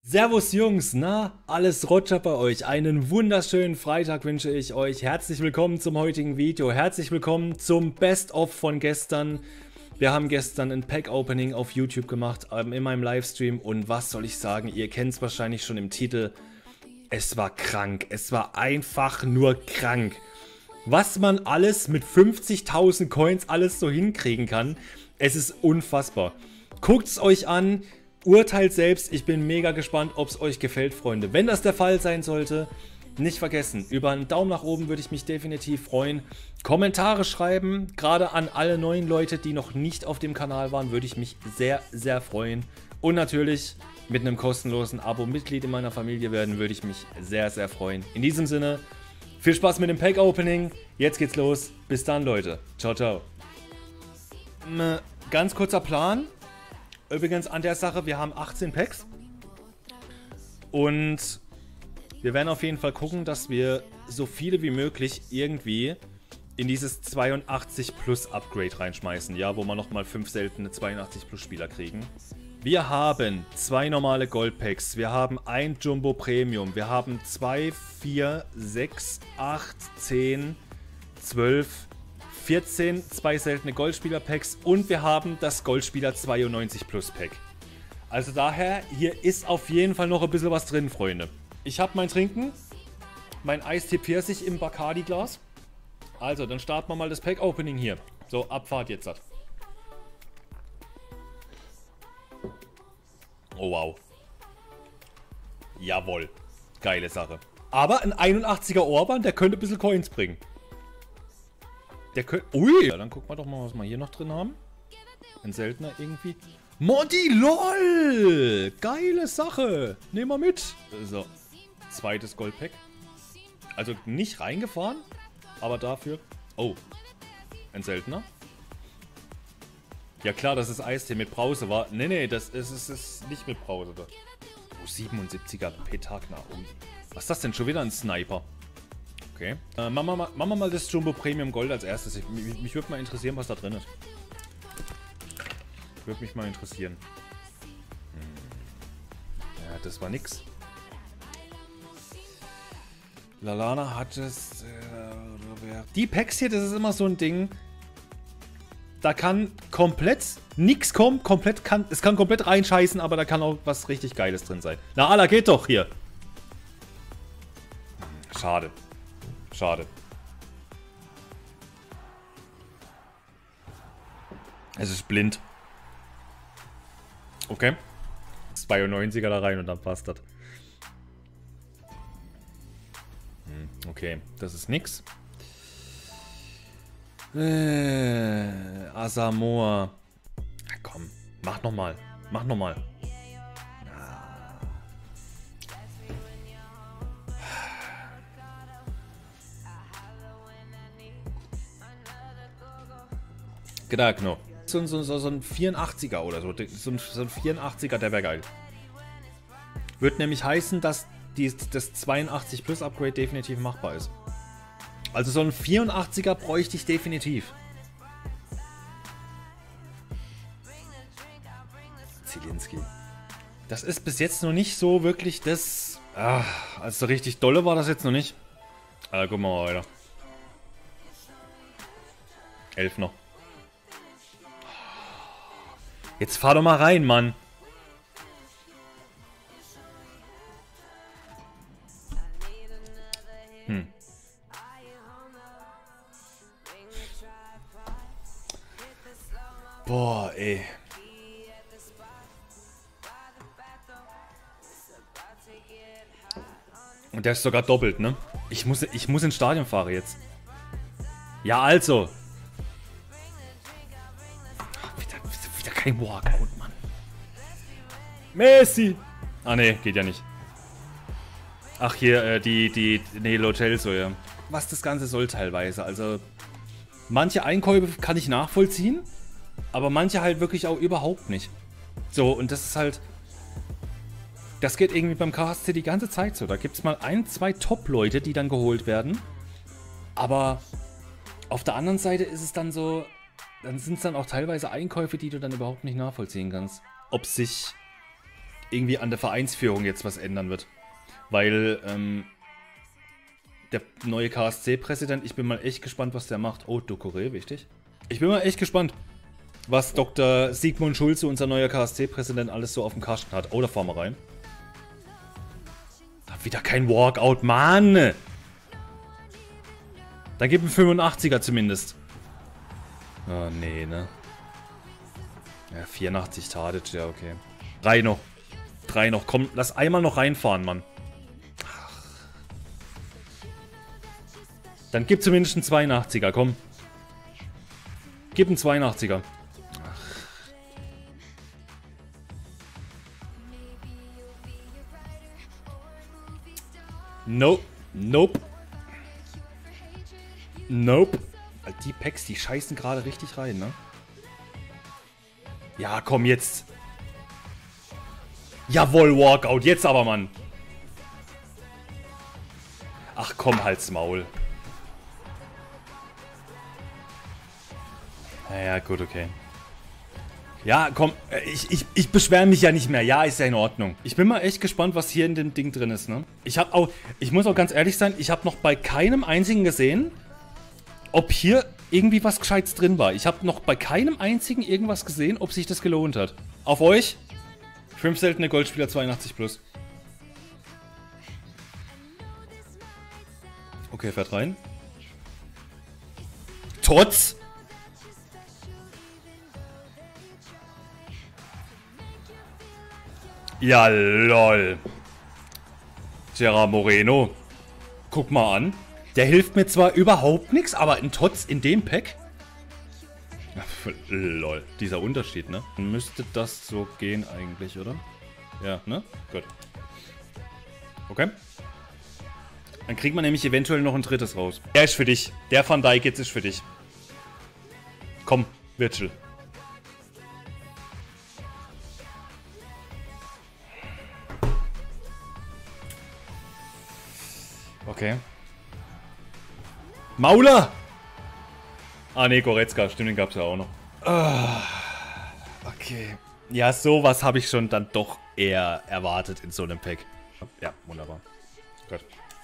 Servus Jungs, na, alles Roger bei euch. Einen wunderschönen Freitag wünsche ich euch. Herzlich willkommen zum heutigen Video. Herzlich willkommen zum Best-of von gestern. Wir haben gestern ein Pack-Opening auf YouTube gemacht, in meinem Livestream. Und was soll ich sagen, ihr kennt es wahrscheinlich schon im Titel. Es war krank, es war einfach nur krank. Was man alles mit 50.000 Coins alles so hinkriegen kann, es ist unfassbar. Guckt es euch an. Urteilt selbst, ich bin mega gespannt, ob es euch gefällt, Freunde. Wenn das der Fall sein sollte, nicht vergessen, über einen Daumen nach oben würde ich mich definitiv freuen. Kommentare schreiben, gerade an alle neuen Leute, die noch nicht auf dem Kanal waren, würde ich mich sehr, sehr freuen. Und natürlich mit einem kostenlosen Abo Mitglied in meiner Familie werden, würde ich mich sehr, sehr freuen. In diesem Sinne, viel Spaß mit dem Pack-Opening. Jetzt geht's los. Bis dann, Leute. Ciao, ciao. Ganz kurzer Plan. Übrigens an der Sache, wir haben 18 Packs und wir werden auf jeden Fall gucken, dass wir so viele wie möglich irgendwie in dieses 82 Plus Upgrade reinschmeißen, ja, wo wir nochmal 5 seltene 82 Plus Spieler kriegen. Wir haben 2 normale Gold Packs, wir haben ein Jumbo Premium, wir haben 2, 4, 6, 8, 10, 12, 14, 2 seltene Goldspieler-Packs und wir haben das Goldspieler 92 Plus Pack. Also daher, hier ist auf jeden Fall noch ein bisschen was drin, Freunde. Ich habe mein Trinken, mein Eistee Pfirsich im Bacardi-Glas. Also, dann starten wir mal das Pack-Opening hier. So, Abfahrt jetzt. Oh wow. Jawohl. Geile Sache. Aber ein 81er Orban, der könnte ein bisschen Coins bringen. Der könnte... Ui! Ja, dann gucken wir doch mal, was wir hier noch drin haben. Ein seltener irgendwie. Monty, lol! Geile Sache! Nehmen wir mit. So. Zweites Goldpack. Also nicht reingefahren, aber dafür... Oh. Ein seltener. Ja klar, dass es Eistee mit Brause war. Nee, das ist nicht mit Brause. Oh, 77er Petagna. Oh. Was ist das denn? Schon wieder ein Sniper. Okay. Machen wir mal das Jumbo Premium Gold als erstes. Mich würde mal interessieren, was da drin ist. Würde mich mal interessieren. Ja, das war nix. Lalana hat es... Die Packs hier, das ist immer so ein Ding. Da kann komplett nix kommen. Es kann komplett reinscheißen, aber da kann auch was richtig Geiles drin sein. Na, Alla, geht doch hier. Schade. Schade. Es ist blind. Okay. 92er da rein und dann passt das. Okay, das ist nix. Asamoah. Ja, komm, mach nochmal. Mach nochmal. Genau. So ein 84er oder so. So ein 84er, der wäre geil. Wird nämlich heißen, dass das 82 Plus Upgrade definitiv machbar ist. Also so ein 84er bräuchte ich definitiv. Zielinski. Das ist bis jetzt noch nicht so wirklich das... also richtig dolle war das jetzt noch nicht. Gucken wir mal weiter. 11 noch. Jetzt fahr doch mal rein, Mann. Boah, ey. Und der ist sogar doppelt, ne? Ich muss ins Stadion fahren jetzt. Ja, also. Wieder kein Walkout, Mann. Messi. Ah, ne, geht ja nicht. Ach, hier, nee, L'Hotel so, ja. Was das Ganze soll teilweise. Also, manche Einkäufe kann ich nachvollziehen, aber manche halt wirklich auch überhaupt nicht. So, und das ist halt... Das geht irgendwie beim KSC die ganze Zeit so. Da gibt es mal 1, 2 Top-Leute, die dann geholt werden. Aber auf der anderen Seite ist es dann so... Dann sind es dann auch teilweise Einkäufe, die du dann überhaupt nicht nachvollziehen kannst. Ob sich irgendwie an der Vereinsführung jetzt was ändern wird. Weil, der neue KSC-Präsident, ich bin mal echt gespannt, was der macht. Oh, Ducouré, wichtig. Ich bin mal echt gespannt, was Dr. Sigmund Schulze, unser neuer KSC-Präsident, alles so auf dem Kasten hat. Oh, da fahren wir rein. Da wieder kein Walkout, Mann! Da gibt ein 85er zumindest. Oh, nee, ne? Ja, 84 Tadic, ja, okay. 3 noch. 3 noch. Komm, lass einmal noch reinfahren, Mann. Dann gib zumindest einen 82er, komm. Gib einen 82er. Nope. Nope. Nope. Die Packs, die scheißen gerade richtig rein, ne? Ja, komm jetzt. Jawohl, Walkout. Jetzt aber, Mann. Ach komm, halt's Maul. Ja, gut, okay. Ja, komm, ich beschwere mich ja nicht mehr. Ja, ist ja in Ordnung. Ich bin mal echt gespannt, was hier in dem Ding drin ist, ne? Ich muss auch ganz ehrlich sein, ich habe noch bei keinem einzigen gesehen, ob hier irgendwie was Gescheites drin war. Ich habe noch bei keinem einzigen irgendwas gesehen, ob sich das gelohnt hat. Auf euch? 5 seltene Goldspieler 82 plus. Okay, fährt rein. Tots! Ja, lol. Gerard Moreno. Guck mal an. Der hilft mir zwar überhaupt nichts, aber ein Tots in dem Pack? Lol. Dieser Unterschied, ne? Müsste das so gehen eigentlich, oder? Ja, ne? Gut. Okay. Dann kriegt man nämlich eventuell noch ein drittes raus. Der ist für dich. Der Van Dijk jetzt ist für dich. Komm, Virgil. Okay. Mauler! Ah ne, Goretzka, stimmt, den gab's ja auch noch. Okay. Ja, sowas habe ich schon dann doch eher erwartet in so einem Pack. Ja, wunderbar. Gut.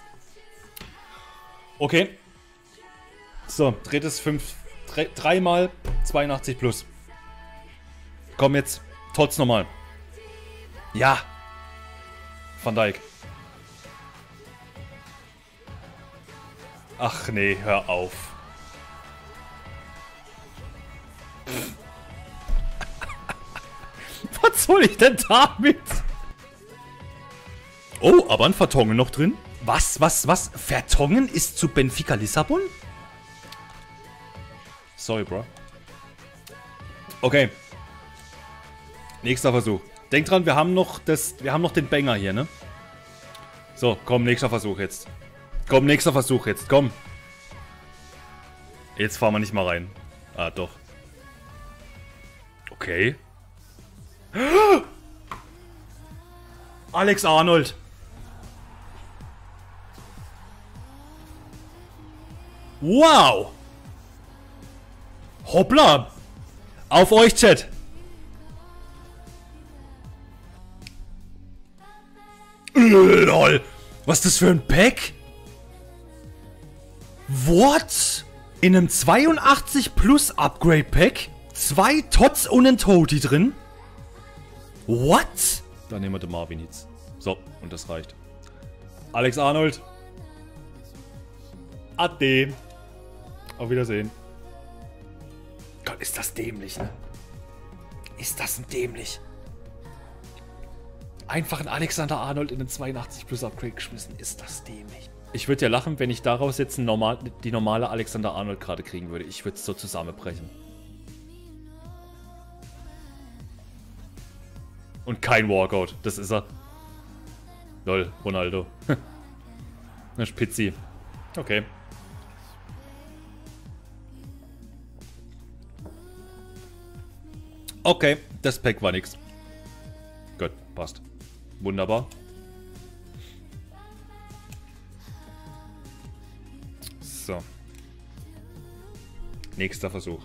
Okay. So, drittes 3 mal 82 plus. Komm jetzt, Tots nochmal. Ja. Van Dijk. Ach nee, hör auf. Was soll ich denn damit? Oh, aber ein Vertongen noch drin. Was? Vertongen ist zu Benfica Lissabon? Sorry, bro. Okay. Nächster Versuch. Denk dran, wir haben noch den Banger hier, ne? So, komm, nächster Versuch jetzt. Komm, nächster Versuch jetzt, komm. Jetzt fahren wir nicht mal rein. Ah, doch. Okay. Alex Arnold. Wow. Hoppla. Auf euch, Chat. Lol. Was ist das für ein Pack? What? In einem 82 Plus Upgrade Pack? 2 Tots und ein Toti drin? What? Dann nehmen wir den Marvin jetzt. So, und das reicht. Alex Arnold. Ade. Auf Wiedersehen. Gott, ist das dämlich, ne? Ist das ein dämlich? Einfach ein Alexander Arnold in den 82 Plus Upgrade geschmissen. Ist das dämlich? Ich würde ja lachen, wenn ich daraus jetzt die normale Alexander Arnold gerade kriegen würde. Ich würde es so zusammenbrechen. Und kein Walkout. Das ist er. Lol, Ronaldo. Eine Spitzi. Okay. Okay, das Pack war nix. Gut, passt. Wunderbar. So. Nächster Versuch.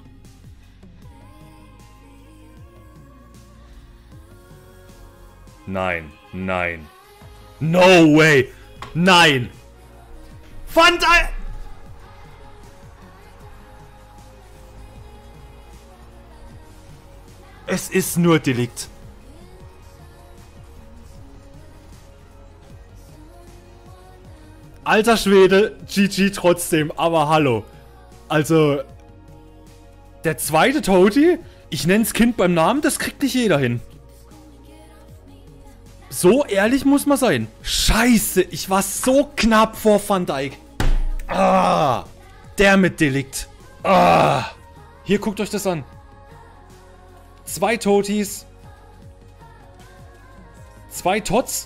Nein. Nein. No way. Nein. Van Dijk. Es ist nur Delikt. Alter Schwede, GG trotzdem, aber hallo. Also, der zweite Totti, ich nenn's Kind beim Namen, das kriegt nicht jeder hin. So ehrlich muss man sein. Scheiße, ich war so knapp vor Van Dijk. Ah, der mit Delikt. Ah, hier guckt euch das an. 2 Totis. 2 Tots.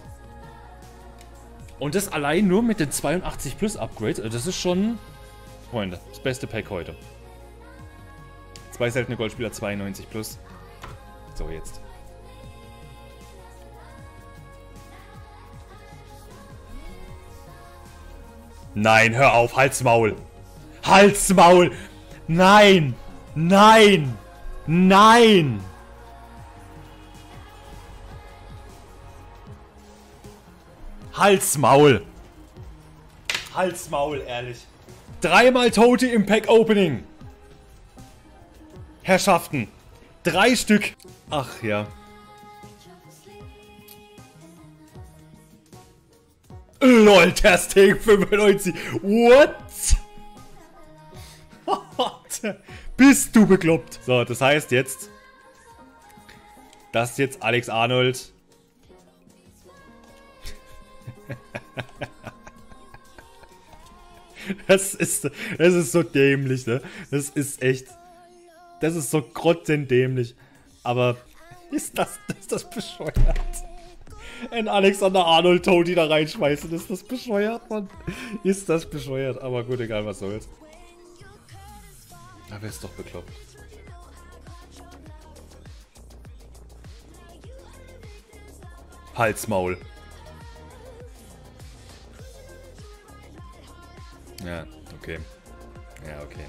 Und das allein nur mit den 82 Plus Upgrades. Das ist schon, Freunde, das beste Pack heute. 2 seltene Goldspieler, 92 Plus. So, jetzt. Nein, hör auf, halt's Maul. Halt's Maul. Nein. Nein. Nein. Halt's Maul. Halt's Maul, ehrlich. 3-mal Tote im Pack Opening. Herrschaften. 3 Stück. Ach ja. LOL, Ter Stegen 95. What? Bist du bekloppt? So, das heißt jetzt, dass jetzt Alex Arnold das ist so dämlich, ne? Das ist echt, das ist so grottendämlich. Aber ist das bescheuert? Ein Alexander Arnold Totti da reinschmeißen, ist das bescheuert, Mann? Ist das bescheuert? Aber gut, egal, was soll's. Aber ist doch bekloppt. Halt's Maul. Ja, okay. Ja, okay.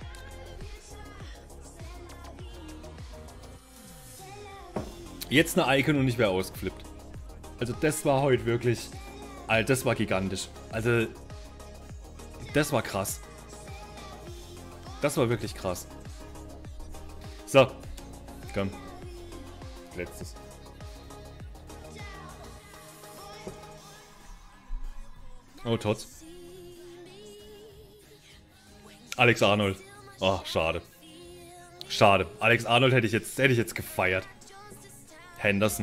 Jetzt eine Icon und ich wäre ausgeflippt. Also das war heute wirklich... Alter, das war gigantisch. Also... Das war krass. Das war wirklich krass. So. Komm. Letztes. Oh, Tots. Alex Arnold. Oh, schade. Schade. Alex Arnold hätte ich jetzt gefeiert. Henderson.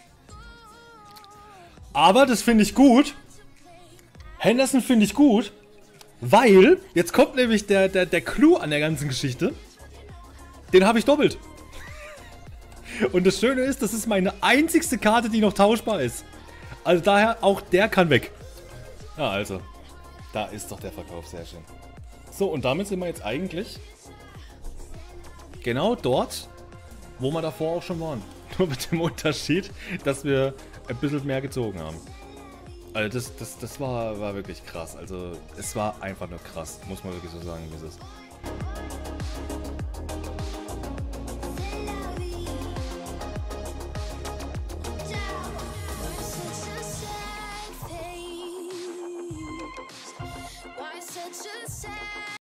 Aber das finde ich gut. Henderson finde ich gut. Weil, jetzt kommt nämlich der Clou an der ganzen Geschichte. Den habe ich doppelt. Und das Schöne ist, das ist meine einzigste Karte, die noch tauschbar ist. Also daher, auch der kann weg. Ja, also. Da ist doch der Verkauf, sehr schön. So, und damit sind wir jetzt eigentlich genau dort, wo wir davor auch schon waren. Nur mit dem Unterschied, dass wir ein bisschen mehr gezogen haben. Also das war wirklich krass. Also es war einfach nur krass, muss man wirklich so sagen, wie es ist. Such a sad